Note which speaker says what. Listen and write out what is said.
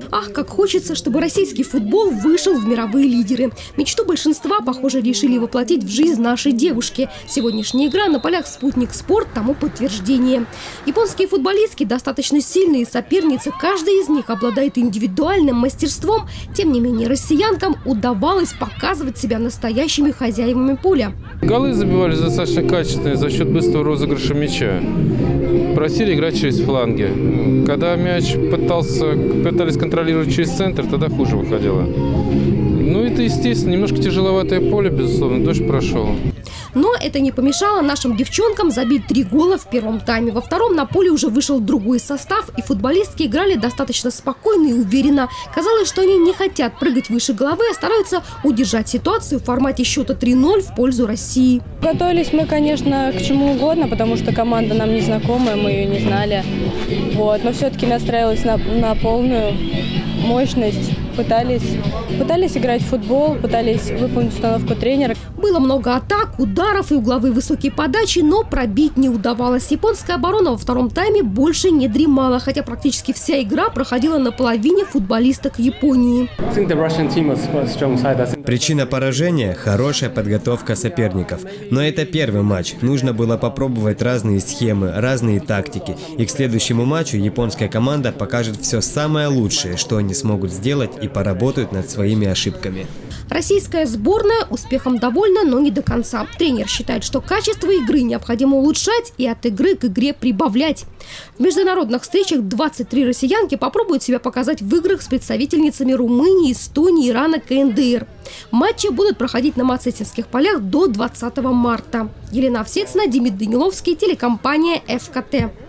Speaker 1: Ах, как хочется, чтобы российский футбол вышел в мировые лидеры. Мечту большинства, похоже, решили воплотить в жизнь наши девушки. Сегодняшняя игра на полях «Спутник Спорт» тому подтверждение. Японские футболистки достаточно сильные соперницы, каждая из них обладает индивидуальным мастерством. Тем не менее, россиянкам удавалось показывать себя настоящими хозяевами поля.
Speaker 2: Голы забивали достаточно качественные за счет быстрого розыгрыша мяча. Просили играть через фланги. Когда мяч пытались контролировать через центр, тогда хуже выходило. Ну, это, естественно, немножко тяжеловатое поле, безусловно, дождь прошел.
Speaker 1: Но это не помешало нашим девчонкам забить 3 гола в первом тайме. Во втором на поле уже вышел другой состав, и футболистки играли достаточно спокойно и уверенно. Казалось, что они не хотят прыгать выше головы, а стараются удержать ситуацию в формате счета 3-0 в пользу России.
Speaker 3: Готовились мы, конечно, к чему угодно, потому что команда нам не знакомая, мы ее не знали. Но все-таки настраивалась на полную мощность. Пытались играть в футбол, пытались выполнить установку тренера.
Speaker 1: Было много атак, ударов и угловые высокие подачи, но пробить не удавалось. Японская оборона во втором тайме больше не дремала, хотя практически вся игра проходила на половине футболисток Японии.
Speaker 4: Причина поражения – хорошая подготовка соперников. Но это первый матч. Нужно было попробовать разные схемы, разные тактики. И к следующему матчу японская команда покажет все самое лучшее, что они смогут сделать, и поработают над своими ошибками.
Speaker 1: Российская сборная успехом довольна, но не до конца. Тренер считает, что качество игры необходимо улучшать и от игры к игре прибавлять. В международных встречах 23 россиянки попробуют себя показать в играх с представительницами Румынии, Эстонии, Ирана, КНДР. Матчи будут проходить на Мацетинских полях до 20 марта. Елена Овсецина, Демид Даниловский, телекомпания ФКТ.